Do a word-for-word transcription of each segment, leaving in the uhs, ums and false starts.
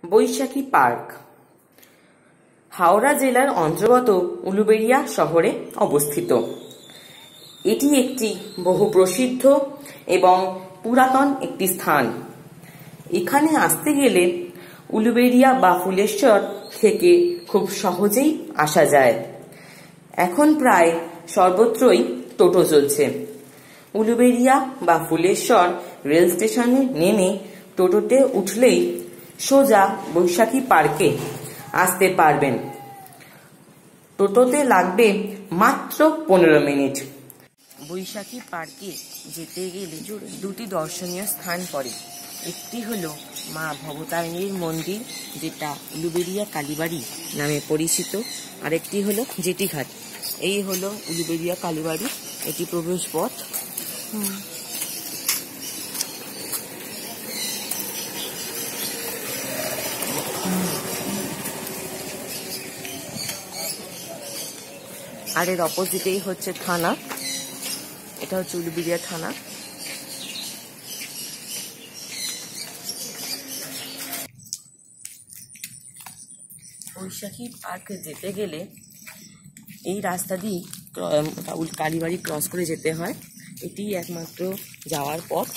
বৈশাখী park Howrah জেলার অন্তর্গত উলুবেড়িয়া শহরে অবস্থিত। এটি একটি বহু প্রসিদ্ধ এবং পুরাতন একটি স্থান। এখানে আসতে গেলে উলুবেড়িয়া বা ফুলেশ্বর থেকে খুব সহজেই আসা যায়। এখন প্রায় সর্বত্রই টোটো চলছে। উলুবেড়িয়া বা ফুলেশ্বর রেল স্টেশনে নেমে টোটোতে উঠলেই সোজা বৈশাখী পার্কে আসতে পারবেন। টোটোতে লাগবে মাত্র পনেরো মিনিট। বৈশাখী পার্কে যেতে গেলে দুটি দর্শনীয় স্থান পড়ে। একটি হলো মা ভবতারিণীর মন্দির, যেটা উলুবেড়িয়া কালীবাড়ি নামে পরিচিত। আরেকটি হলো জেটিঘাট। এই হলো উলুবেড়িয়া কালীবাড়ি, এটি প্রবেশ পথ। আর এর অপোজিটেই হচ্ছে থানা, এটা হচ্ছে উলুবেড়িয়া থানা। বৈশাখী পার্কে যেতে গেলে এই রাস্তা দিয়ে কালীবাড়ি ক্রস করে যেতে হয়। এটি একমাত্র যাওয়ার পথ।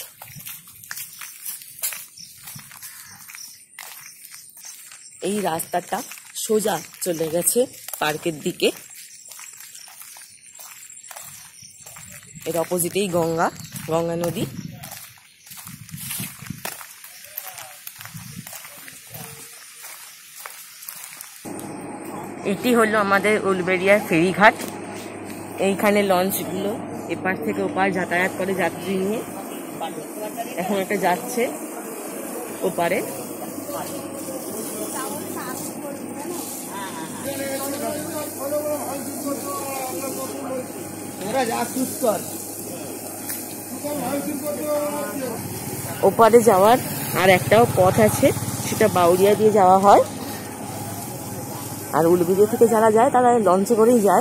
এই রাস্তাটা সোজা চলে গেছে পার্কের দিকে। এর অপোজিটেই গঙ্গা গঙ্গা নদী। এটি হলো আমাদের উলুবেড়িয়ার ফেরিঘাট। এইখানে লঞ্চগুলো এপার থেকে ওপার যাতায়াত করে যাত্রী নিয়ে। এখন এটা যাচ্ছে ওপারে। ওপারে যাওয়ার আর একটাও পথ আছে, সেটা বাউরিয়া দিয়ে যাওয়া হয়। আর উলুবেড়িয়া থেকে যারা যায় তারা লঞ্চে করেই যায়।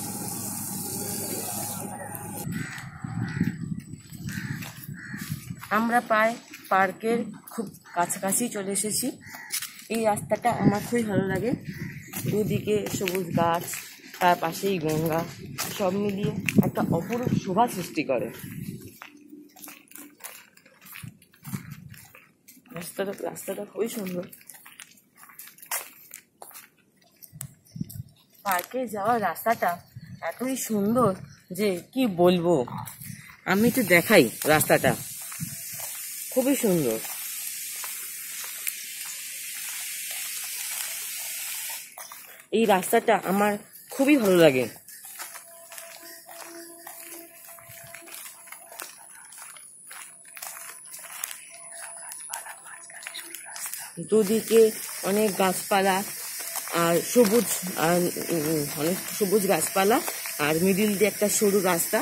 আমরা প্রায় পার্কের খুব কাছাকাছি চলে এসেছি। এই রাস্তাটা আমার খুবই ভালো লাগে। দুদিকে সবুজ গাছ, তার পাশেই গঙ্গা, সব মিলিয়ে একটা অপরূপ শোভা সৃষ্টি করে। রাস্তাটা রাস্তাটা খুবই সুন্দর। পার্কে যাওয়ার রাস্তাটা এতই সুন্দর যে কি বলবো। আমি একটু দেখাই রাস্তাটা, খুবই সুন্দর। এই রাস্তাটা আমার খুবই ভালো লাগে। দুদিকে অনেক গাছপালা আর সবুজ, অনেক সবুজ গাছপালা, আর মিডিল দিয়ে একটা সরু রাস্তা,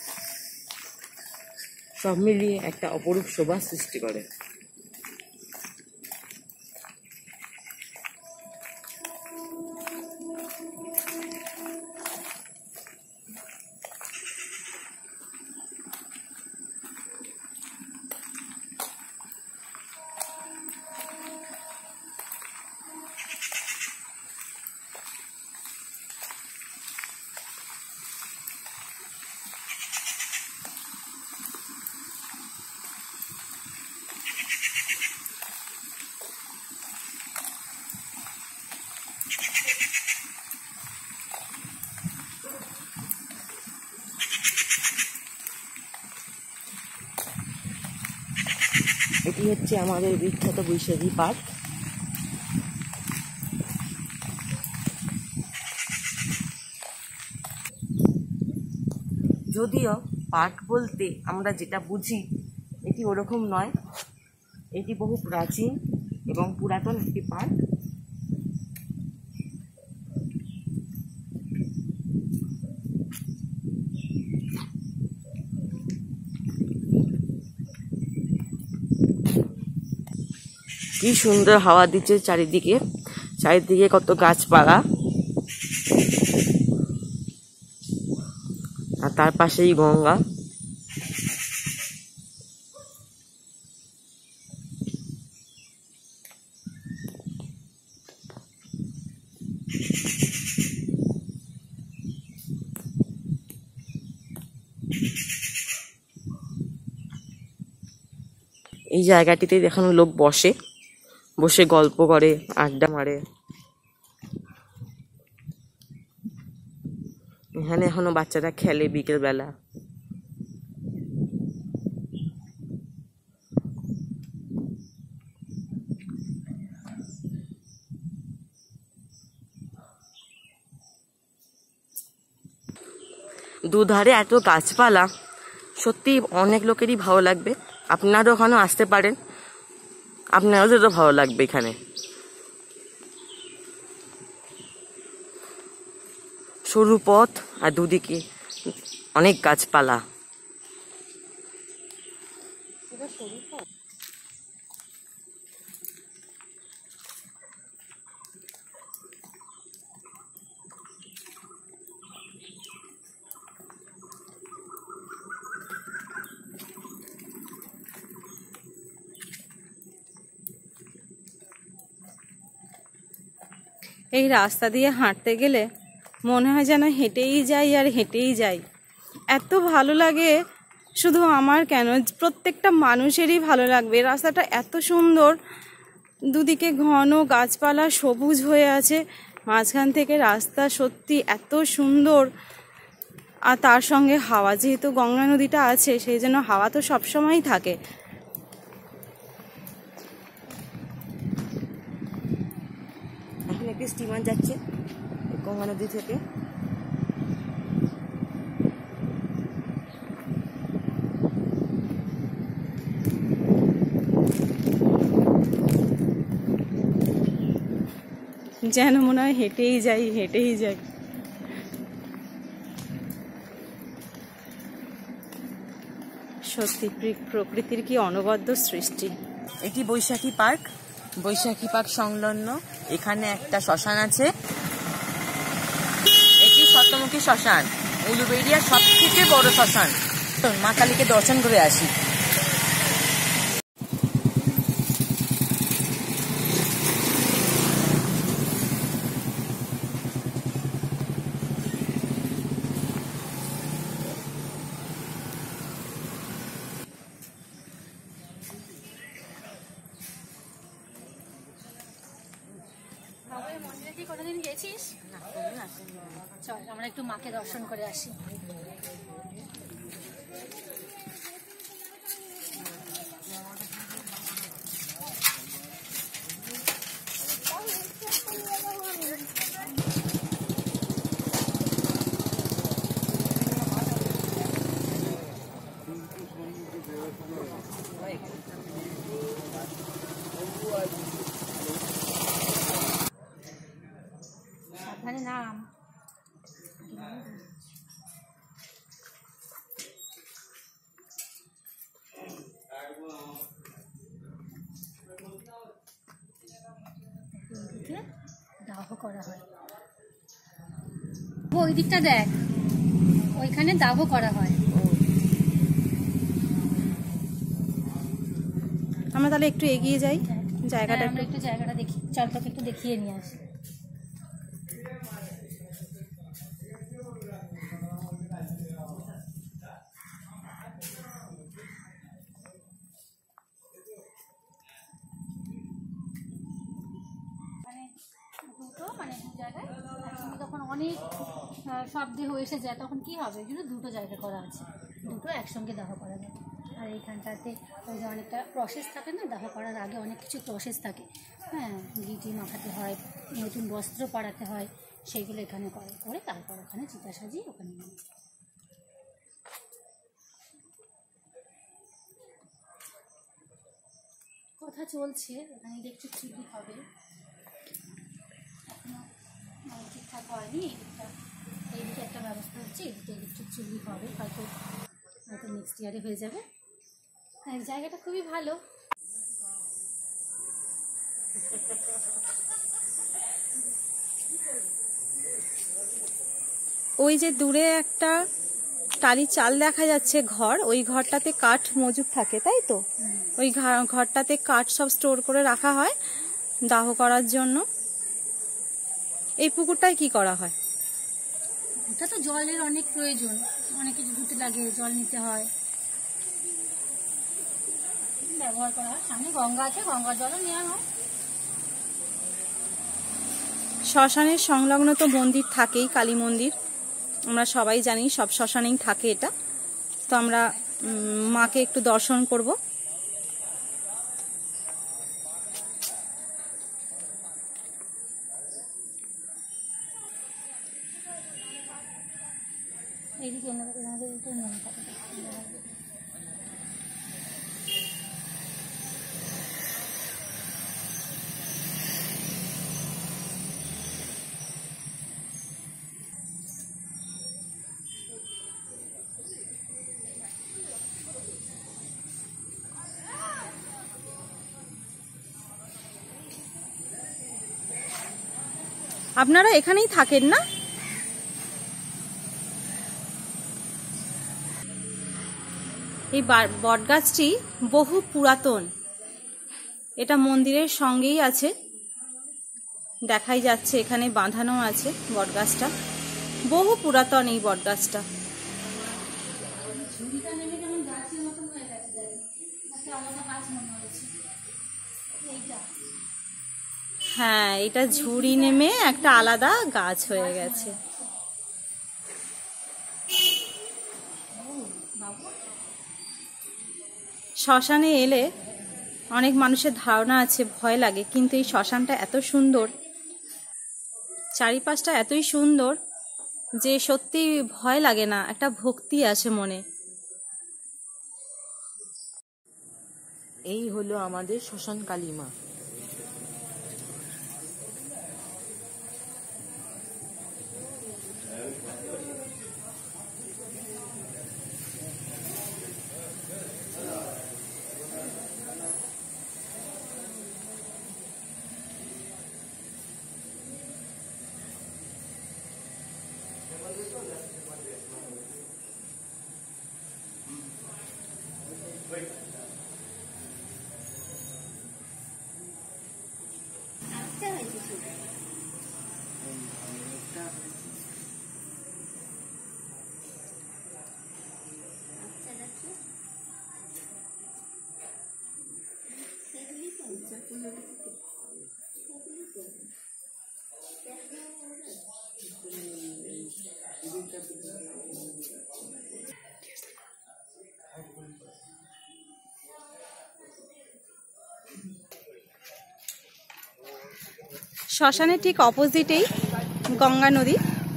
সব মিলিয়ে একটা অপরূপ শোভা সৃষ্টি করে। এটি হচ্ছে আমাদের বিখ্যাত বৈশাখী পার্ক। যদিও পার্ক বলতে আমরা যেটা বুঝি এটি ওরকম নয়। এটি বহু প্রাচীন এবং পুরাতন একটি পার্ক। কি সুন্দর হাওয়া দিচ্ছে চারিদিকে, চারিদিকে কত গাছপালা, আর তার পাশেই গঙ্গা। এই জায়গাটিতে এখনো লোক বসে, বসে গল্প করে, আড্ডা মারে। এখানে এখনো বাচ্চারা খেলে বিকেল বেলা। দুধারে এত গাছপালা, সত্যি অনেক লোকেরই ভালো লাগবে। আপনারাও ওখানে আসতে পারেন, আপনাদেরও ভালো লাগবে। এখানে সরু পথ আর দুদিকে অনেক গাছপালা। এই রাস্তা দিয়ে হাঁটতে গেলে মনে হয় যেন হেঁটেই যাই আর হেঁটেই যাই, এত ভালো লাগে। শুধু আমার কেন, প্রত্যেকটা মানুষেরই ভালো লাগবে। রাস্তাটা এত সুন্দর, দুদিকে ঘন গাছপালা সবুজ হয়ে আছে, মাঝখান থেকে রাস্তা সত্যি এত সুন্দর। আর তার সঙ্গে হাওয়া, যেহেতু গঙ্গা নদীটা আছে সেই জন্য হাওয়া তো সবসময়ই থাকে। এখন একটি স্টিমার যাচ্ছে গঙ্গা নদী থেকে। যেন মনে হয় হেঁটেই যাই হেঁটেই যাই। সত্যি প্রকৃতির কি অনবদ্য সৃষ্টি। এটি বৈশাখী পার্ক। বৈশাখী পার্ক সংলগ্ন এখানে একটা শ্মশান আছে। এটি শতমুখী শ্মশান, উলুবেড়িয়ার সব থেকে বড় শ্মশান। মা কালীকে দর্শন করে আসি। কোনোদিন গেছিস? চল আমরা একটু মাকে দর্শন করে আসি। সাবধানে নাম। দাহ করা হয়, ওই দিকটা দেখ, ওইখানে দাহ করা হয়। আমরা তাহলে একটু এগিয়ে যাই, জায়গাটা আমরা একটু জায়গাটা দেখি। চল তোকে একটু দেখিয়ে নিয়ে আসি। দুটো মানে দু জায়গায় যখন অনেক সব দেহ এসে যায় তখন কি হবে, কিন্তু দুটো জায়গা করা আছে, দুটো একসঙ্গে দাহ করা যায়। আর এইখানটাতে ওই যে অনেকটা প্রসেস থাকে না, দাহ করার আগে অনেক কিছু প্রসেস থাকে। হ্যাঁ, ঘিটি মাখাতে হয়, নতুন বস্ত্র পরাতে হয়, সেইগুলো এখানে করে করে তারপর ওখানে চিতা সাজিয়ে ওখানে নিয়ে কথা চলছে। এখানে ইলেকট্রিক চুল্লি হবে, এখনো ঠিকঠাক হয়নি। এইদিকটা এইদিকে একটা ব্যবস্থা হচ্ছে, এদিকে ইলেকট্রিক চুল্লি হবে, হয়তো হয়তো নেক্সট ইয়ারে হয়ে যাবে। হ্যাঁ, জায়গাটা খুবই ভালো। ওই যে দূরে একটা টালি চাল দেখা যাচ্ছে ঘর, ওই ঘরটাতে কাঠ মজুদ থাকে, তাই তো? ওই ঘরটাতে কাঠ সব স্টোর করে রাখা হয় দাহ করার জন্য। এই পুকুরটায় কি করা হয়? এটা তো জলের অনেক প্রয়োজন, অনেক কিছু ধুতে লাগে, জল নিতে হয়। ব্যবহার করা হয়। সামনে গঙ্গা আছে, গঙ্গার জলও নেওয়া হয়। শ্মশানের সংলগ্ন তো মন্দির থাকেই, কালী মন্দির আমরা সবাই জানি, সব শ্মশানেই থাকে এটা। তো আমরা মাকে একটু দর্শন করব। এইদিকে এনাদের একটু মন থাকে। আপনারা এখানেই থাকেন না? এই বটগাছটি বহু পুরাতন, এটা মন্দিরের সঙ্গেই আছে, দেখাই যাচ্ছে এখানে বাঁধানো আছে বটগাছটা। বহু পুরাতন এই বটগাছটা। হ্যাঁ, এটা ঝুড়ি নেমে একটা আলাদা গাছ হয়ে গেছে। শ্মশানে এলে অনেক মানুষের ধারণা আছে ভয় লাগে, কিন্তু এই শ্মশানটা এত সুন্দর, চারিপাশটা এতই সুন্দর যে সত্যি ভয় লাগে না, একটা ভক্তি আছে মনে। এই হলো আমাদের শ্মশান কালী মা। শ্মশানের ঠিক অপোজিটেই গঙ্গা নদী,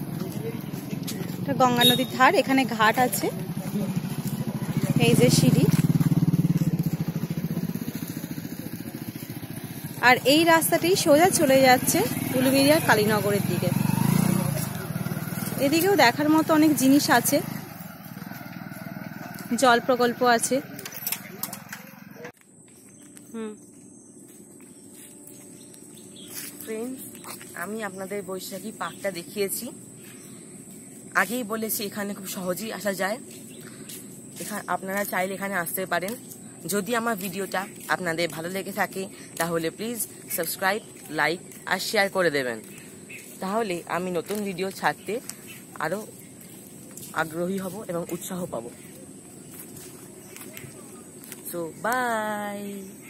গঙ্গা নদীর ধার। এখানে ঘাট আছে, এই যে সিঁড়ি, আর এই রাস্তাটি সোজা চলে যাচ্ছে উলুবেড়িয়ার কালীনগরের দিকে। এদিকেও দেখার মতো অনেক জিনিস আছে, জল প্রকল্প আছে। হুম ফ্রেন্ডস, আমি আপনাদের বৈশাখী পার্কটা দেখিয়েছি। আগেই বলেছি এখানে খুব সহজেই আসা যায়। এখানে আপনারা চাইলে এখানে আসতে পারেন। যদি আমার ভিডিওটা আপনাদের ভালো লেগে থাকে তাহলে প্লিজ সাবস্ক্রাইব, লাইক আর শেয়ার করে দেবেন। তাহলে আমি নতুন ভিডিও ছাড়তে আরও আগ্রহী হব এবং উৎসাহ পাবো। So by.